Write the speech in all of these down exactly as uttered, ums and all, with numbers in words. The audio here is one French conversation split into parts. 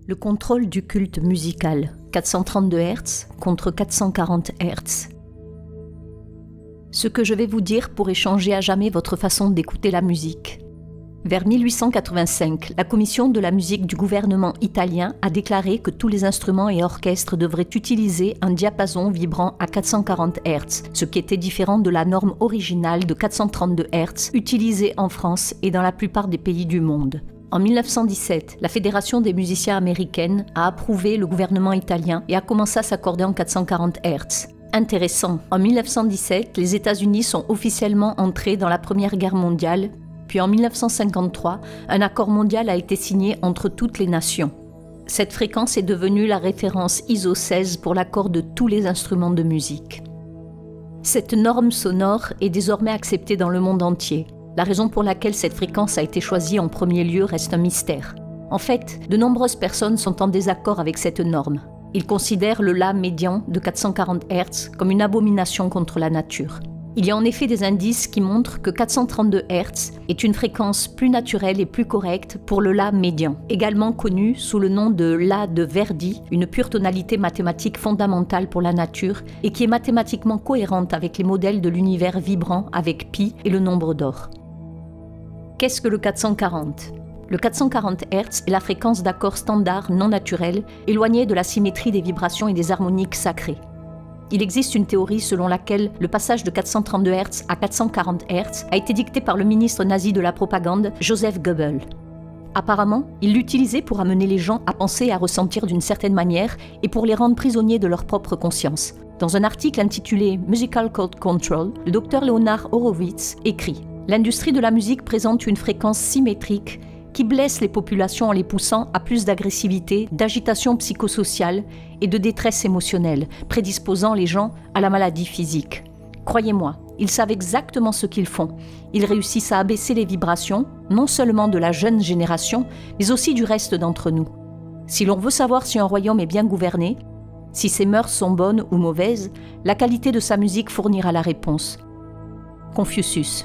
Le contrôle du culte musical, quatre cent trente-deux hertz contre quatre cent quarante hertz. Ce que je vais vous dire pourrait changer à jamais votre façon d'écouter la musique. Vers mille huit cent quatre-vingt-cinq, la commission de la musique du gouvernement italien a déclaré que tous les instruments et orchestres devraient utiliser un diapason vibrant à quatre cent quarante hertz, ce qui était différent de la norme originale de quatre cent trente-deux hertz utilisée en France et dans la plupart des pays du monde. En mille neuf cent dix-sept, la Fédération des musiciens américaines a approuvé le gouvernement italien et a commencé à s'accorder en quatre cent quarante hertz. Intéressant, en mille neuf cent dix-sept, les États-Unis sont officiellement entrés dans la Première Guerre mondiale, puis en mille neuf cent cinquante-trois, un accord mondial a été signé entre toutes les nations. Cette fréquence est devenue la référence I S O seize pour l'accord de tous les instruments de musique. Cette norme sonore est désormais acceptée dans le monde entier. La raison pour laquelle cette fréquence a été choisie en premier lieu reste un mystère. En fait, de nombreuses personnes sont en désaccord avec cette norme. Ils considèrent le La médian de quatre cent quarante hertz comme une abomination contre la nature. Il y a en effet des indices qui montrent que quatre cent trente-deux hertz est une fréquence plus naturelle et plus correcte pour le La médian, également connu sous le nom de La de Verdi, une pure tonalité mathématique fondamentale pour la nature et qui est mathématiquement cohérente avec les modèles de l'univers vibrant avec pi et le nombre d'or. Qu'est-ce que le quatre cent quarante ? Le quatre cent quarante hertz est la fréquence d'accords standards non naturels, éloignée de la symétrie des vibrations et des harmoniques sacrées. Il existe une théorie selon laquelle le passage de quatre cent trente-deux hertz à quatre cent quarante hertz a été dicté par le ministre nazi de la propagande, Joseph Goebbels. Apparemment, il l'utilisait pour amener les gens à penser et à ressentir d'une certaine manière et pour les rendre prisonniers de leur propre conscience. Dans un article intitulé « Musical Code Control », le docteur Leonard Horowitz écrit « L'industrie de la musique présente une fréquence symétrique qui blesse les populations en les poussant à plus d'agressivité, d'agitation psychosociale et de détresse émotionnelle, prédisposant les gens à la maladie physique. Croyez-moi, ils savent exactement ce qu'ils font. Ils réussissent à abaisser les vibrations, non seulement de la jeune génération, mais aussi du reste d'entre nous. Si l'on veut savoir si un royaume est bien gouverné, si ses mœurs sont bonnes ou mauvaises, la qualité de sa musique fournira la réponse. » Confucius.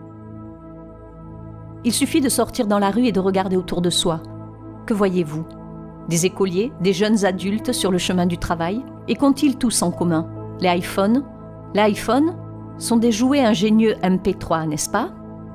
Il suffit de sortir dans la rue et de regarder autour de soi. Que voyez-vous ? Des écoliers, des jeunes adultes sur le chemin du travail ? Et qu'ont-ils tous en commun ? Les iPhones ? Les iPhones sont des jouets ingénieux M P trois, n'est-ce pas ?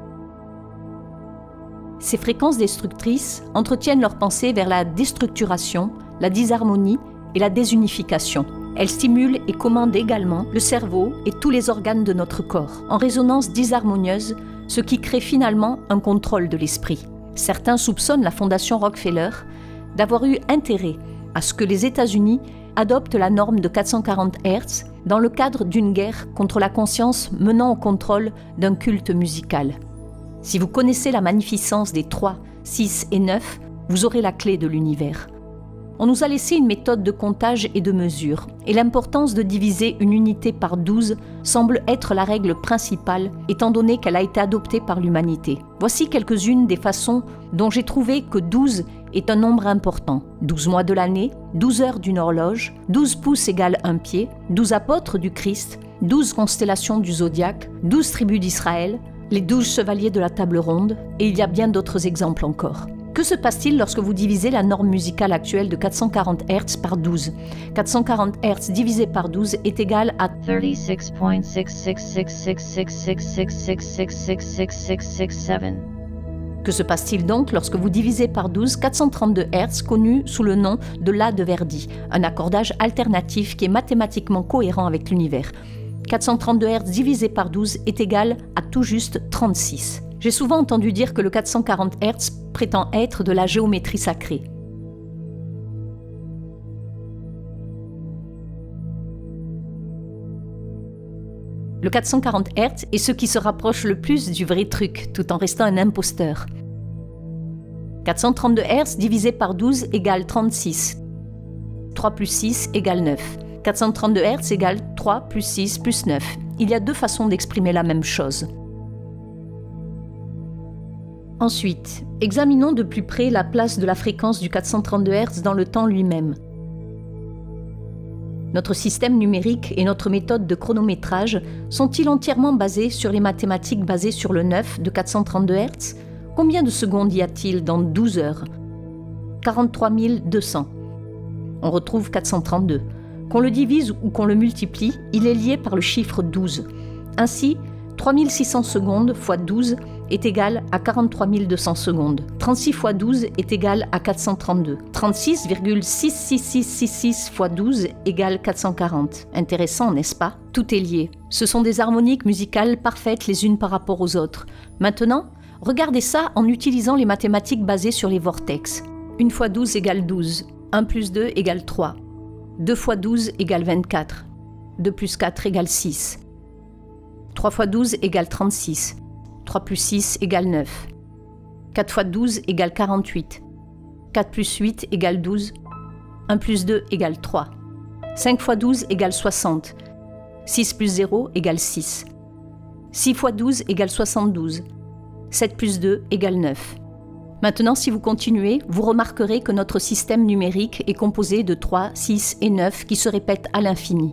Ces fréquences destructrices entretiennent leurs pensées vers la déstructuration, la disharmonie et la désunification. Elles stimulent et commandent également le cerveau et tous les organes de notre corps, en résonance disharmonieuse, ce qui crée finalement un contrôle de l'esprit. Certains soupçonnent la Fondation Rockefeller d'avoir eu intérêt à ce que les États-Unis adoptent la norme de quatre cent quarante hertz dans le cadre d'une guerre contre la conscience menant au contrôle d'un culte musical. Si vous connaissez la magnificence des trois, six et neuf, vous aurez la clé de l'univers. On nous a laissé une méthode de comptage et de mesure, et l'importance de diviser une unité par douze semble être la règle principale, étant donné qu'elle a été adoptée par l'humanité. Voici quelques-unes des façons dont j'ai trouvé que douze est un nombre important. douze mois de l'année, douze heures d'une horloge, douze pouces égale un pied, douze apôtres du Christ, douze constellations du zodiaque, douze tribus d'Israël, les douze chevaliers de la table ronde, et il y a bien d'autres exemples encore. Que se passe-t-il lorsque vous divisez la norme musicale actuelle de quatre cent quarante hertz par douze ? quatre cent quarante hertz divisé par douze est égal à thirty-six point six six six six six six six six six six six six six. Que se passe-t-il donc lorsque vous divisez par douze quatre cent trente-deux hertz, connu sous le nom de La de Verdi, un accordage alternatif qui est mathématiquement cohérent avec l'univers ? quatre cent trente-deux hertz divisé par douze est égal à tout juste trente-six. J'ai souvent entendu dire que le quatre cent quarante hertz prétend être de la géométrie sacrée. Le quatre cent quarante hertz est ce qui se rapproche le plus du vrai truc, tout en restant un imposteur. quatre cent trente-deux hertz divisé par douze égale trente-six. trois plus six égale neuf. quatre cent trente-deux hertz égale trois plus six plus neuf. Il y a deux façons d'exprimer la même chose. Ensuite, examinons de plus près la place de la fréquence du quatre cent trente-deux hertz dans le temps lui-même. Notre système numérique et notre méthode de chronométrage sont-ils entièrement basés sur les mathématiques basées sur le neuf de quatre cent trente-deux hertz ? Combien de secondes y a-t-il dans douze heures ? quarante-trois mille deux cents. On retrouve quatre cent trente-deux. Qu'on le divise ou qu'on le multiplie, il est lié par le chiffre douze. Ainsi, trois mille six cents secondes fois douze est égal à quarante-trois mille deux cents secondes. trente-six fois douze est égal à quatre cent trente-deux. trente-six virgule six six six six six fois douze égale quatre cent quarante. Intéressant, n'est-ce pas? Tout est lié. Ce sont des harmoniques musicales parfaites les unes par rapport aux autres. Maintenant, regardez ça en utilisant les mathématiques basées sur les vortex. une fois douze égale douze. un plus deux égale trois. deux fois douze égale vingt-quatre. deux plus quatre égale six. trois fois douze égale trente-six. trois plus six égale neuf. quatre fois douze égale quarante-huit. quatre plus huit égale douze. un plus deux égale trois. cinq fois douze égale soixante. six plus zéro égale six. six fois douze égale soixante-douze. sept plus deux égale neuf. Maintenant, si vous continuez, vous remarquerez que notre système numérique est composé de trois, six et neuf qui se répètent à l'infini.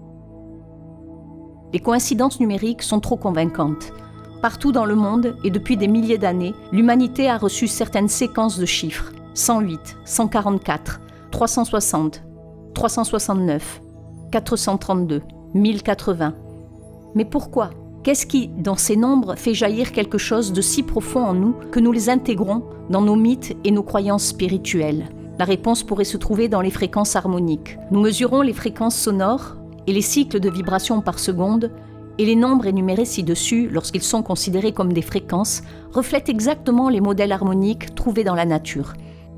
Les coïncidences numériques sont trop convaincantes. Partout dans le monde, et depuis des milliers d'années, l'humanité a reçu certaines séquences de chiffres. cent huit, cent quarante-quatre, trois cent soixante, trois cent soixante-neuf, quatre cent trente-deux, mille quatre-vingts. Mais pourquoi ? Qu'est-ce qui, dans ces nombres, fait jaillir quelque chose de si profond en nous que nous les intégrons dans nos mythes et nos croyances spirituelles ? La réponse pourrait se trouver dans les fréquences harmoniques. Nous mesurons les fréquences sonores et les cycles de vibrations par seconde, et les nombres énumérés ci-dessus, lorsqu'ils sont considérés comme des fréquences, reflètent exactement les modèles harmoniques trouvés dans la nature.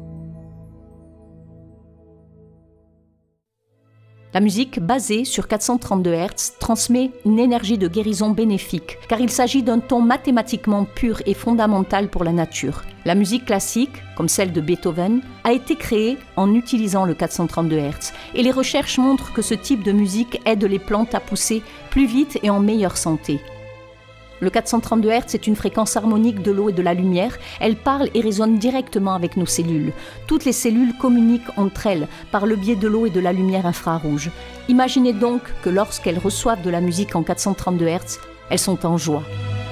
La musique, basée sur quatre cent trente-deux hertz, transmet une énergie de guérison bénéfique, car il s'agit d'un ton mathématiquement pur et fondamental pour la nature. La musique classique, comme celle de Beethoven, a été créée en utilisant le quatre cent trente-deux hertz, et les recherches montrent que ce type de musique aide les plantes à pousser plus vite et en meilleure santé. Le quatre cent trente-deux hertz est une fréquence harmonique de l'eau et de la lumière. Elle parle et résonne directement avec nos cellules. Toutes les cellules communiquent entre elles par le biais de l'eau et de la lumière infrarouge. Imaginez donc que lorsqu'elles reçoivent de la musique en quatre cent trente-deux hertz, elles sont en joie.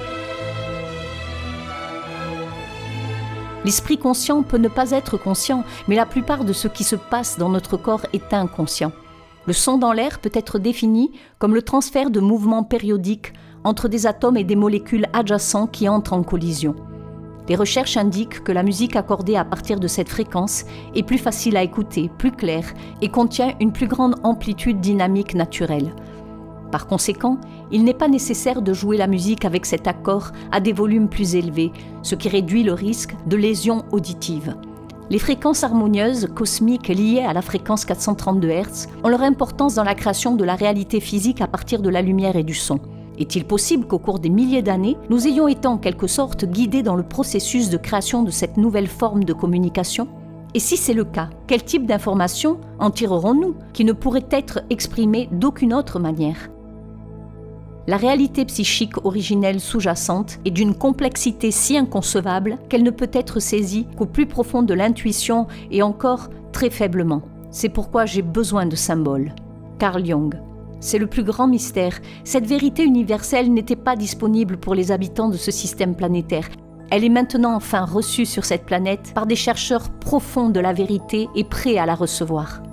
L'esprit conscient peut ne pas être conscient, mais la plupart de ce qui se passe dans notre corps est inconscient. Le son dans l'air peut être défini comme le transfert de mouvements périodiques entre des atomes et des molécules adjacents qui entrent en collision. Les recherches indiquent que la musique accordée à partir de cette fréquence est plus facile à écouter, plus claire et contient une plus grande amplitude dynamique naturelle. Par conséquent, il n'est pas nécessaire de jouer la musique avec cet accord à des volumes plus élevés, ce qui réduit le risque de lésions auditives. Les fréquences harmonieuses cosmiques liées à la fréquence quatre cent trente-deux hertz ont leur importance dans la création de la réalité physique à partir de la lumière et du son. Est-il possible qu'au cours des milliers d'années, nous ayons été en quelque sorte guidés dans le processus de création de cette nouvelle forme de communication ? Et si c'est le cas, quel type d'informations en tirerons-nous qui ne pourraient être exprimées d'aucune autre manière ? La réalité psychique originelle sous-jacente est d'une complexité si inconcevable qu'elle ne peut être saisie qu'au plus profond de l'intuition et encore très faiblement. C'est pourquoi j'ai besoin de symboles. Carl Jung. C'est le plus grand mystère. Cette vérité universelle n'était pas disponible pour les habitants de ce système planétaire. Elle est maintenant enfin reçue sur cette planète par des chercheurs profonds de la vérité et prêts à la recevoir.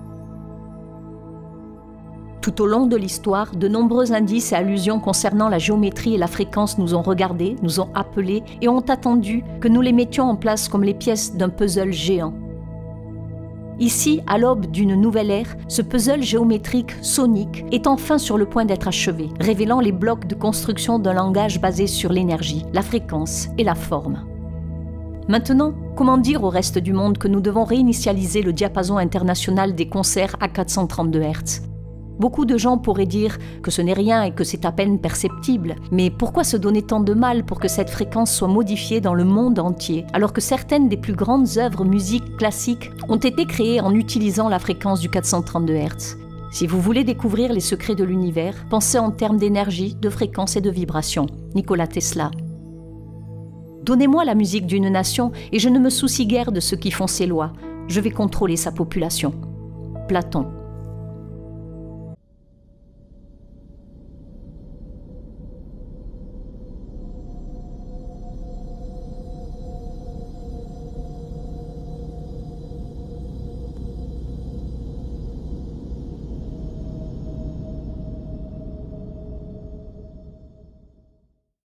Tout au long de l'histoire, de nombreux indices et allusions concernant la géométrie et la fréquence nous ont regardés, nous ont appelés et ont attendu que nous les mettions en place comme les pièces d'un puzzle géant. Ici, à l'aube d'une nouvelle ère, ce puzzle géométrique sonique est enfin sur le point d'être achevé, révélant les blocs de construction d'un langage basé sur l'énergie, la fréquence et la forme. Maintenant, comment dire au reste du monde que nous devons réinitialiser le diapason international des concerts à quatre cent trente-deux hertz ? Beaucoup de gens pourraient dire que ce n'est rien et que c'est à peine perceptible. Mais pourquoi se donner tant de mal pour que cette fréquence soit modifiée dans le monde entier, alors que certaines des plus grandes œuvres musiques classiques ont été créées en utilisant la fréquence du quatre cent trente-deux hertz ? Si vous voulez découvrir les secrets de l'univers, pensez en termes d'énergie, de fréquence et de vibration. Nikola Tesla. Donnez-moi la musique d'une nation et je ne me soucie guère de ceux qui font ses lois. Je vais contrôler sa population. Platon.